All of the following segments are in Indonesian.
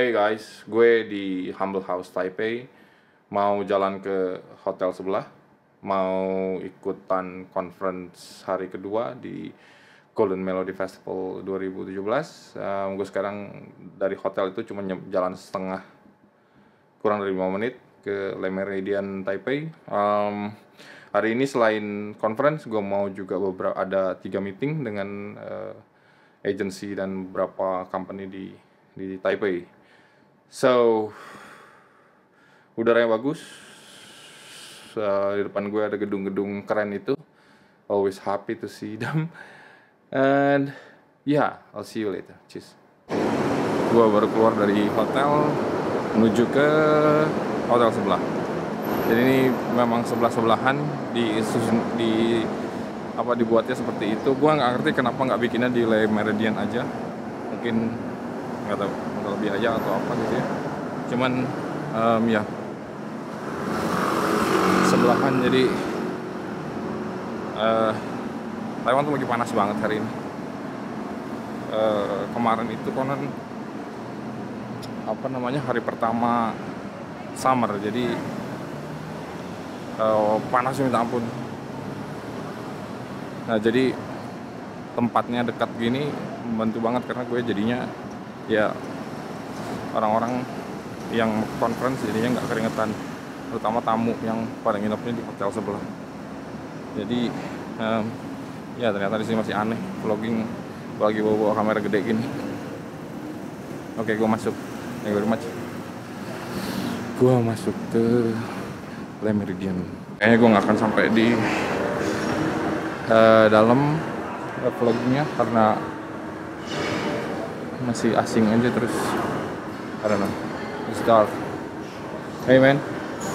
Hey guys, gue di Humble House Taipei. Mau jalan ke hotel sebelah, mau ikutan conference hari kedua di Golden Melody Festival 2017. Gue sekarang dari hotel itu cuma jalan setengah, kurang dari 5 menit ke Le Méridien Taipei. Hari ini selain conference, gue mau juga ada 3 meeting dengan agency dan beberapa company di Taipei. So, udaranya bagus. Di depan gue ada gedung-gedung keren itu. Always happy to see them. And yeah, I'll see you later. Cheers. Gue baru keluar dari hotel menuju ke hotel sebelah. Jadi ini memang sebelah-sebelahan dibuatnya seperti itu. Gue nggak ngerti kenapa nggak bikinnya di Le Méridien aja. Mungkin nggak tahu, lebih aja atau apa gitu ya. Cuman ya sebelahan, jadi Taiwan tuh lagi panas banget hari ini. Kemarin itu konon hari pertama summer, jadi panasnya minta ampun. Nah, jadi tempatnya dekat gini membantu banget karena gue jadinya ya orang-orang yang conference jadinya nggak keringetan, terutama tamu yang pada nginepnya di hotel sebelah. Jadi ya ternyata di sini masih aneh vlogging lagi bawa kamera gede gini. Oke, gue masuk. Thank you very much. Gue masuk ke Le Méridien. Kayaknya gue nggak akan sampai di dalam vloggingnya karena masih asing aja, terus I don't know, it's dark. Hey man,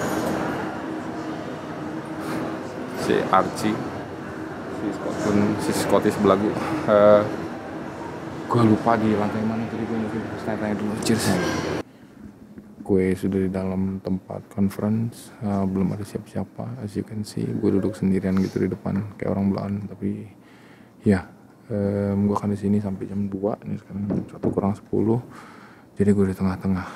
si Archie, si Scottish belagu. Gue lupa di lantai mana tadi, gue harus tanya dulu. Cheers. Gue sudah di dalam tempat conference, belum ada siapa-siapa. As you can see, gue duduk sendirian gitu di depan kayak orang belahan. Tapi ya, gue akan di sini sampai jam 2. Ini sekarang jam 1 kurang 10. Jadi gue di tengah-tengah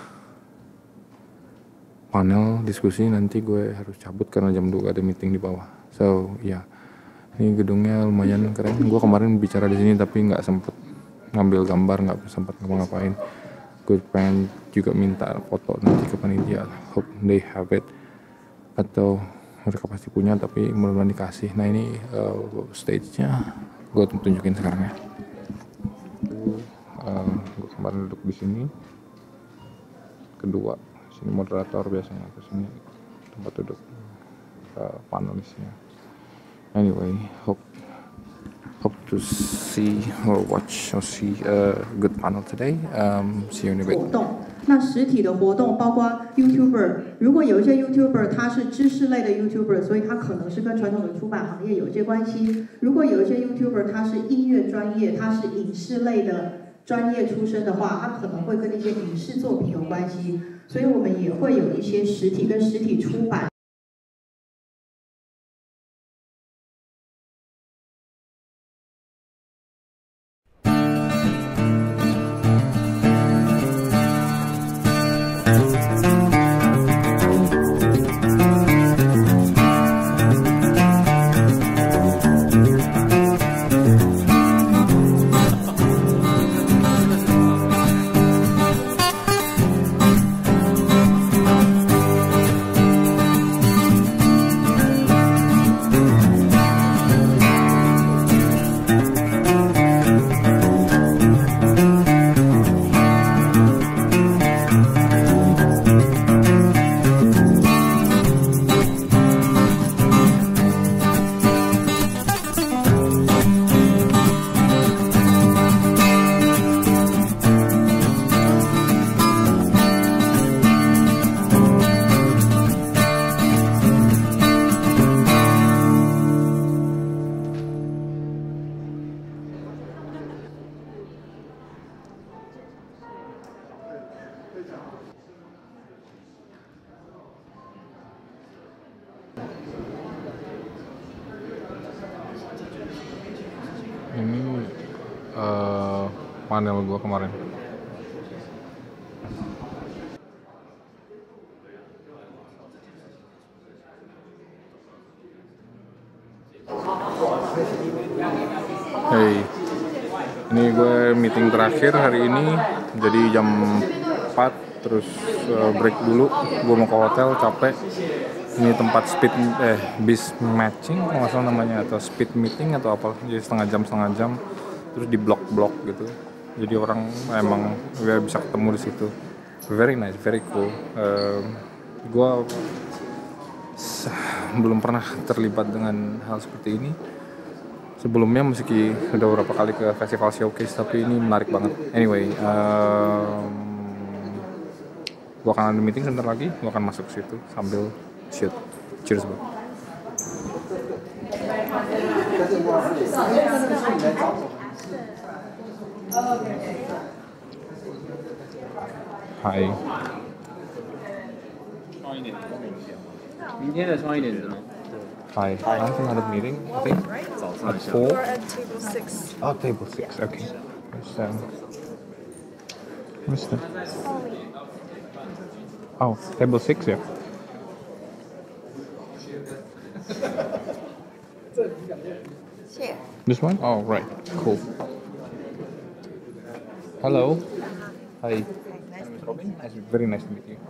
panel diskusi. Nanti gue harus cabut karena jam 2 ada meeting di bawah. So ya, ini gedungnya lumayan keren. Gue kemarin bicara di sini tapi nggak sempet ngambil gambar, nggak sempat ngapa-ngapain. Gue pengen juga minta foto nanti ke panitia. Hope they have it, atau mereka pasti punya tapi mudah-mudahan dikasih. Nah, ini stage-nya gue tunjukin sekarang ya. Gue kemarin duduk di sini, kedua sini moderator biasanya, ke sini tempat duduk panelisnya. Anyway, hope to see or watch or see a good panel today. See you in a bit. 那实体的活动包括 YouTuber， 如果有一些 YouTuber 他是知识类的 YouTuber， 所以他可能是跟传统的出版行业有一些关系。如果有一些 YouTuber 他是音乐专业，他是影视类的专业出身的话，他可能会跟一些影视作品有关系。所以我们也会有一些实体跟实体出版。 Ini panel gue kemarin. Hey, ini gue meeting terakhir hari ini, jadi jam 4, terus break dulu, gue mau ke hotel, capek. Ini tempat bis matching, kalau nggak salah namanya, atau speed meeting atau apa, jadi setengah jam, terus di blok-blok gitu. Jadi orang emang gak bisa ketemu di situ. Very nice, very cool. Gue belum pernah terlibat dengan hal seperti ini. Sebelumnya meski udah beberapa kali ke festival showcase, tapi ini menarik banget. Anyway, gue akan ada meeting sebentar lagi, gue akan masuk ke situ sambil shoot. Cheers, bro. Hi. 明天的双一点的呢？ Hi. I have another meeting, I think, at 4. We're at table 6. Oh, table 6, okay. Where's that? Oh, table 6, yeah. Here. This one? Oh, right. Cool. Hello. Hi. Nice. Robin. Very nice to meet you.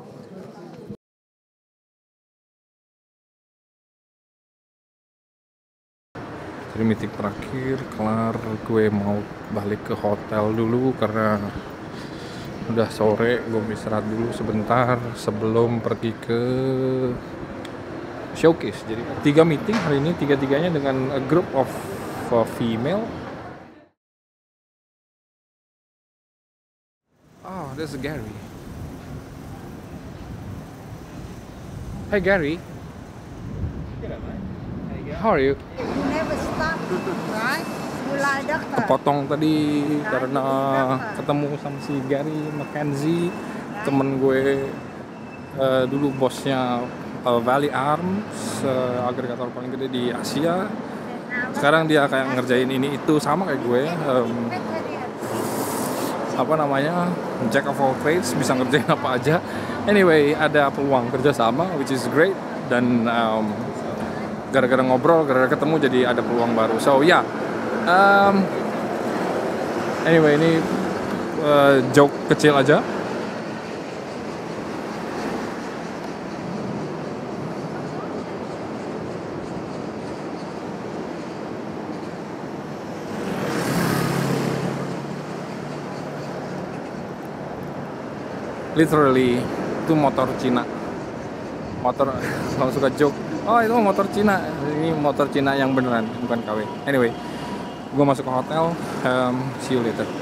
Jadi meeting terakhir kelar, gue mau balik ke hotel dulu karena udah sore. Gue mau istirahat dulu sebentar sebelum pergi ke showcase. Jadi 3 meeting hari ini, 3-3-nya dengan a group of female. Oh, there's Gary. Hey Gary. How are you? You never stop, right? You like doctor. Kepotong tadi karena ketemu sama si Gary McKenzie, temen gue dulu bosnya Valley Arms, agregator paling gede di Asia. Sekarang dia kayak ngerjain ini itu sama kayak gue, apa namanya, jack of all trades, bisa ngerjain apa aja. Anyway, ada peluang kerja sama, which is great, dan gara-gara ngobrol, gara-gara ketemu jadi ada peluang baru. So yeah, anyway, ini joke kecil aja. Literally itu motor Cina. Motor kalau suka joke, oh itu motor Cina. Ini motor Cina yang beneran, bukan KW. Anyway, gue masuk ke hotel. See you later.